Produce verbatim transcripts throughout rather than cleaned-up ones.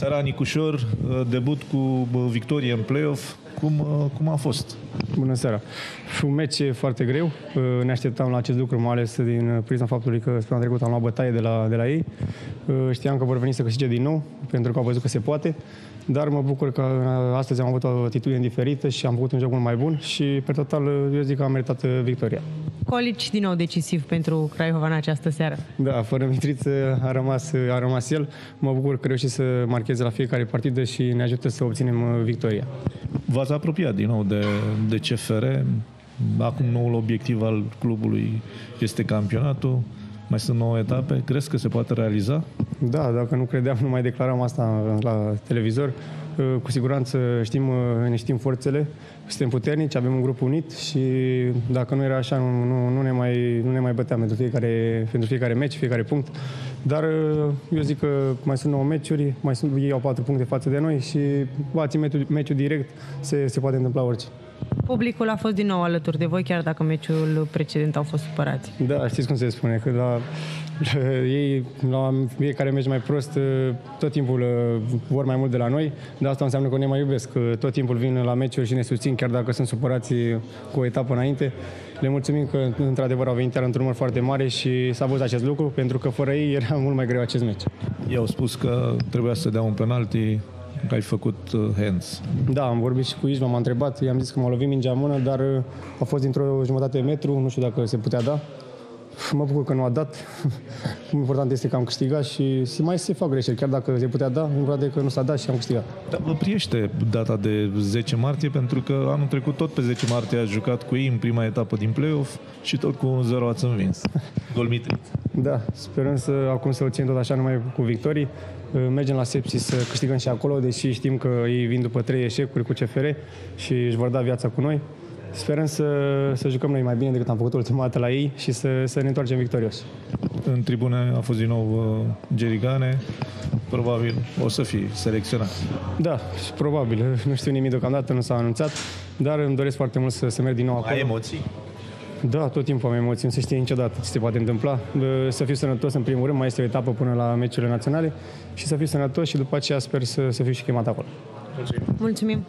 seara, Nicușor, debut cu victorie în play-off. Cum, cum a fost? Bună seara! Un meci foarte greu. Ne așteptam la acest lucru, mai ales din prisma faptului că săptămâna trecută am luat bătaie de la, de la ei. Știam că vor veni să câștige din nou, pentru că au văzut că se poate. Dar mă bucur că astăzi am avut o atitudine diferită și am făcut un joc mult mai bun și, pe total, eu zic că am meritat victoria. Colici din nou decisiv pentru Craiova în această seară. Da, fără Mitriță a rămas, a rămas el. Mă bucur că reușit să marcheze la fiecare partidă și ne ajută să obținem victoria. V-ați apropiat din nou de, de C F R. Acum noul obiectiv al clubului este campionatul. Mai sunt nouă etape. Crezi că se poate realiza? Da, dacă nu credeam, nu mai declaram asta la televizor. Cu siguranță știm, ne știm forțele, suntem puternici, avem un grup unit și dacă nu era așa, nu, nu, nu, ne, mai, nu ne mai băteam pentru fiecare, pentru fiecare meci, fiecare punct. Dar eu zic că mai sunt nouă meciuri, mai sunt, ei au patru puncte față de noi și bați meciul, meciul direct, se, se poate întâmpla orice. Publicul a fost din nou alături de voi, chiar dacă meciul precedent au fost supărați. Da, știți cum se spune, că la, la ei, la fiecare meci mai prost, tot timpul vor mai mult de la noi, dar asta înseamnă că ne mai iubesc, că tot timpul vin la meciuri și ne susțin, chiar dacă sunt supărați cu o etapă înainte. Le mulțumim că, într-adevăr, au venit iar într-un număr foarte mare și s-a văzut acest lucru, pentru că fără ei era mult mai greu acest meci. Ei au spus că trebuia să dea un penalti, că ai făcut hands. Da, am vorbit și cu Ișma, m-a întrebat, i-am zis că m-a lovit mingea în mână, dar a fost dintr-o jumătate de metru, nu știu dacă se putea da. Mă bucur că nu a dat. Important este că am câștigat și mai se fac greșeli, chiar dacă se putea da, important e că nu s-a dat și am câștigat. Dar vă priește data de zece martie, pentru că anul trecut tot pe zece martie ați jucat cu ei în prima etapă din play-off și tot cu un zero ați învins. Gol Mitriț. Da, sperăm să acum să o țin tot așa numai cu victorii. Mergem la Sepsis să câștigăm și acolo, deși știm că ei vin după trei eșecuri cu C F R și își vor da viața cu noi. Sperăm să, să jucăm noi mai bine decât am făcut ultima dată la ei și să, să ne întoarcem victorioși. În tribune a fost din nou uh, Gerigane. Probabil o să fii selecționat. Da, probabil. Nu știu nimic deocamdată, nu s-a anunțat, dar îmi doresc foarte mult să, să merg din nou acolo. Ai emoții? Da, tot timpul am emoții, nu se știe niciodată ce se poate întâmpla. Să fiu sănătos în primul rând, mai este o etapă până la meciurile naționale și să fiu sănătos și după aceea sper să, să fiu și chemat acolo. Mulțumim! Mulțumim.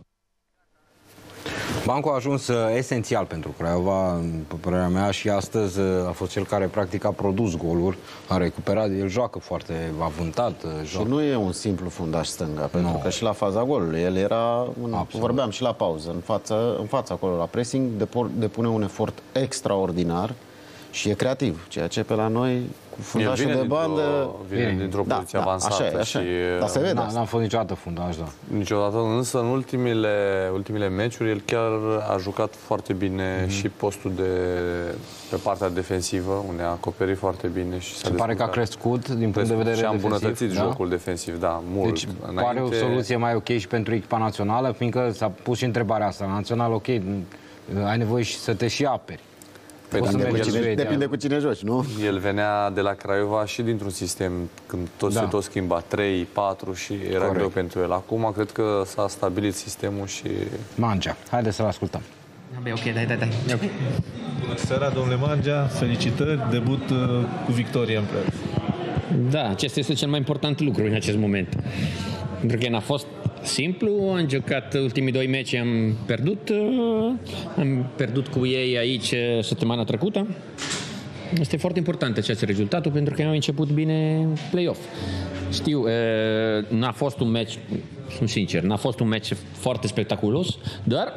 Bancul a ajuns esențial pentru Craiova, pe părerea mea, și astăzi a fost cel care practic a produs goluri, a recuperat, el joacă foarte avântat. Joacă. Și nu e un simplu fundaș stânga, pentru no. că și la faza golului, el era, un, vorbeam și la pauză, în fața, în fața acolo la pressing, depune un efort extraordinar și e creativ, ceea ce pe la noi cu fundașul de bandă vine dintr-o da, poziție da, avansată. așa, așa. Și Dar se vede. N-am fost niciodată fundaș, da. Niciodată, însă în ultimile, ultimile meciuri el chiar a jucat foarte bine mm-hmm. și postul de pe partea defensivă, unde a acoperit foarte bine și s-a se pare că a crescut din punct de vedere și a îmbunătățit defensiv, jocul da? defensiv, da, mult. Deci înainte... pare o soluție mai ok și pentru echipa națională, fiindcă s-a pus și întrebarea asta. Național, ok, ai nevoie și să te și aperi. Depinde cu, cine, depinde cu cine joci, nu? El venea de la Craiova și dintr-un sistem când tot da. se tot schimba, trei, patru și era Corect. greu pentru el. Acum cred că s-a stabilit sistemul și... Mangea. Haideți să-l ascultăm. Ok, dai, dai, dai. Bună seara, domnule Mangea, felicitări, debut uh, cu victorie în play. Da, acesta este cel mai important lucru în acest moment. Pentru că n-a fost simplu, am jucat ultimii doi meci, am pierdut, am pierdut cu ei aici săptămâna trecută. Este foarte important acest rezultat pentru că am început bine play-off. Știu, n-a fost un meci, sunt sincer, n-a fost un meci foarte spectaculos, dar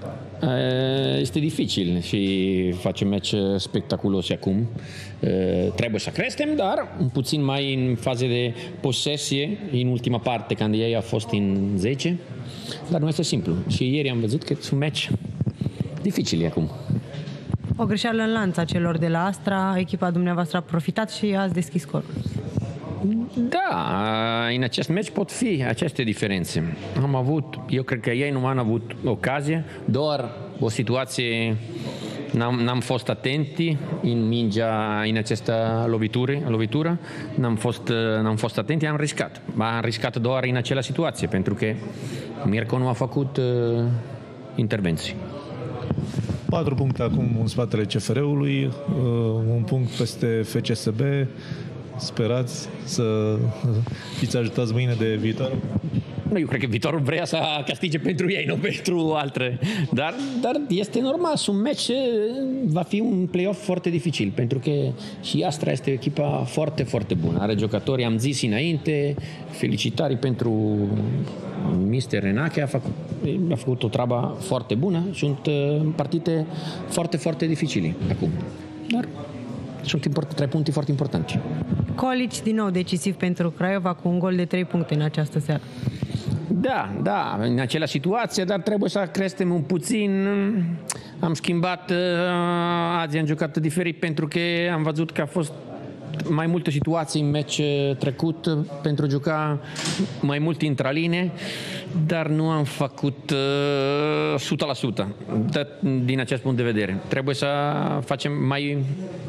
este dificil și facem meci spectaculos acum. Trebuie să creștem, dar puțin mai în fază de posesie, în ultima parte, când ei a fost în zece. Dar nu este simplu. Și ieri am văzut că sunt meci dificili acum. O greșeală în lanța celor de la Astra, echipa dumneavoastră a profitat și ați deschis scorul. Da, în acest meci pot fi aceste diferențe. Am avut, eu cred că ei nu au avut ocazie, doar o situație, n-am, n-am fost atenți în mingea, în această lovitură, lovitură. N-am fost, n-am fost atenți, am riscat. Am riscat doar în acela situație, pentru că Mirko nu a făcut uh, intervenții. Patru puncte acum în spatele C F R-ului, uh, un punct peste F C S B. sperați să fiți ajutați mâine de Viitor? Eu cred că Viitorul vrea să câștige pentru ei, nu pentru altre. Dar, dar este normal, un meci va fi un play-off foarte dificil, pentru că și Astra este o echipă foarte, foarte bună. Are jucători, am zis înainte, felicitări pentru mister Renache, a făcut, a făcut o treabă foarte bună. Sunt partide foarte, foarte dificile acum. Dar sunt import, trei puncte foarte importante. Colici din nou decisiv pentru Craiova cu un gol de trei puncte în această seară. Da, da, în acea situație, dar trebuie să creștem un puțin. Am schimbat, azi am jucat diferit pentru că am văzut că a fost mai multe situații în meci trecut pentru a juca mai mult intraline, dar nu am făcut uh, o sută la sută din acest punct de vedere. Trebuie să facem mai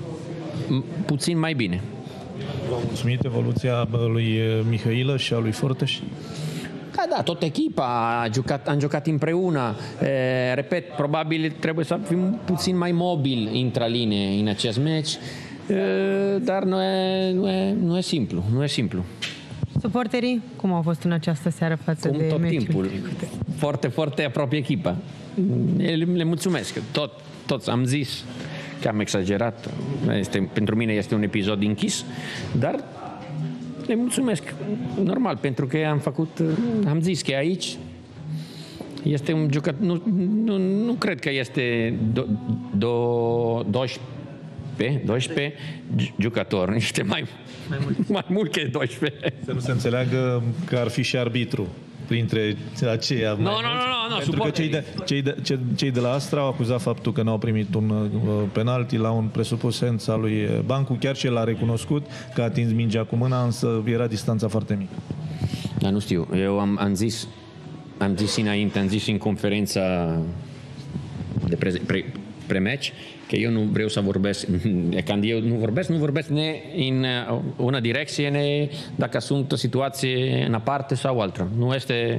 puțin mai bine. V-a mulțumit evoluția lui Mihailă și a lui Forteș? Da, da, tot echipa a jucat, am jucat împreună. E, repet, probabil trebuie să fim puțin mai mobili intraline în acest meci, e, dar nu e, nu, e, nu e simplu, nu e simplu. Suporterii, cum au fost în această seară față cum de tot meciul? timpul, foarte, foarte aproape echipa. Le, le mulțumesc, tot, toți am zis că am exagerat. Este, pentru mine este un episod închis, dar le mulțumesc, normal, pentru că am făcut, am zis că aici este un jucător, nu, nu, nu cred că este do, do, doisprezece, doisprezece jucători, este mai, mai, mult. mai mult că doisprezece. Să nu se înțeleagă că ar fi și arbitru printre aceia. Nu, nu, nu, nu, pentru că cei de, cei, de, cei, cei de la Astra au acuzat faptul că n-au primit un uh, penalti la un presupus sens al lui Bancu, chiar și el a recunoscut că a atins mingea cu mâna, însă era distanța foarte mică. Da, nu știu, eu am, am zis am zis înainte, am zis în conferința de pre, pre, pre-meci că eu nu vreau să vorbesc, când eu nu vorbesc, nu vorbesc ne în una direcție, ne dacă sunt o situație în aparte sau altă. Nu este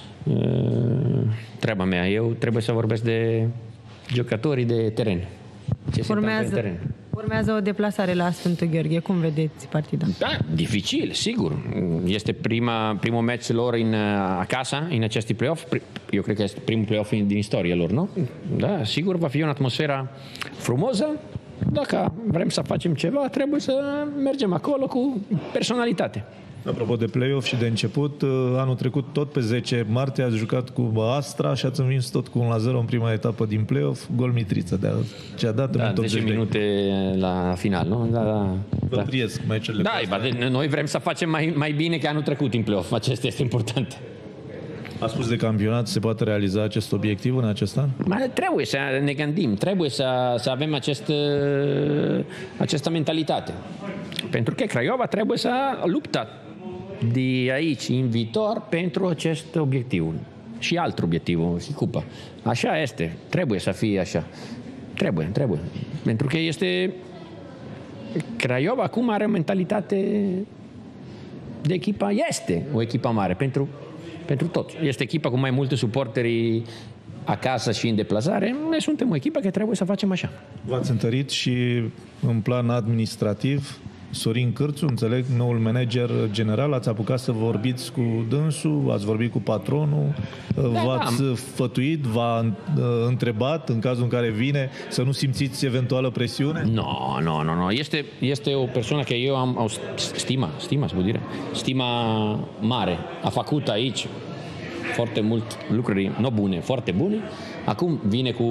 uh, treaba mea. Eu trebuie să vorbesc de jucătorii de teren. Ce se întâmplă în teren. Urmează o deplasare la Sfântul Gheorghe. Cum vedeți partida? Da, dificil, sigur. Este prima, primul meci lor în, acasă, în acest play-off. Eu cred că este primul play-off din istoria lor, nu? Da, sigur, va fi o atmosferă frumoasă. Dacă vrem să facem ceva, trebuie să mergem acolo cu personalitate. Apropo de play-off și de început, anul trecut tot pe zece martie ați jucat cu Astra și ați învins tot cu unu la zero în prima etapă din play-off, gol Mitriță, de ce a dat da, în tot zece minute la final, nu? Da, da. Vă priesc meciurile. Da, da, noi vrem să facem mai, mai bine ca anul trecut în play-off, acesta este important. A spus de campionat, se poate realiza acest obiectiv în acest an? Mai trebuie să ne gândim, trebuie să, să avem acest, această mentalitate. Pentru că Craiova trebuie să luptă de aici în viitor pentru acest obiectiv și alt obiectiv, și cupa. Așa este, trebuie să fie așa. Trebuie, trebuie. Pentru că este Craiova acum are o mentalitate de echipa, este o echipă mare pentru, pentru tot. Este echipa cu mai multe suporteri acasă și în deplasare. Noi suntem o echipă care trebuie să facem așa. V-ați întărit și în plan administrativ. Sorin Cârțu, înțeleg, noul manager general, ați apucat să vorbiți cu dânsul, ați vorbit cu patronul, da, v-ați da. fătuit, v-a întrebat în cazul în care vine să nu simțiți eventuală presiune? Nu, nu, nu, nu. Este, este o persoană care eu am, am stima, stima, să vă dire, stima mare. A făcut aici foarte mult lucruri nu bune, foarte bune. Acum vine cu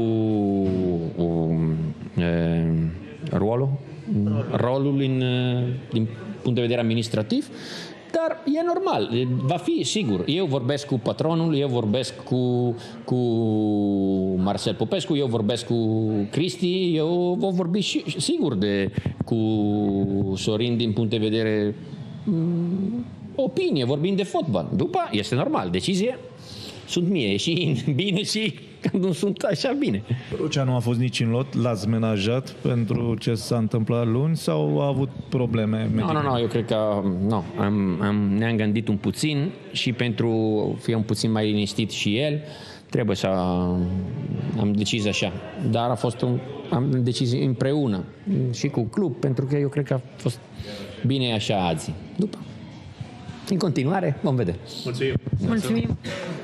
um, e, rolul rolul în, din punct de vedere administrativ, dar e normal, va fi sigur. Eu vorbesc cu patronul, eu vorbesc cu, cu Marcel Popescu, eu vorbesc cu Cristi, eu voi vorbi și, sigur de, cu Sorin din punct de vedere um, opinie, vorbim de fotbal. După, este normal, decizie sunt mie și bine și când nu sunt așa bine. Rucea nu a fost nici în lot, l-ați menajat pentru ce s-a întâmplat luni sau a avut probleme medicale? Nu, nu, nu, eu cred că nu, am, am, ne-am gândit un puțin și pentru a fi un puțin mai liniștit și el, trebuie să am decis așa. Dar a fost un, am decis împreună și cu club, pentru că eu cred că a fost Bine e așa azi. După. În continuare, vom vedea. Mulțumim! Mulțumim!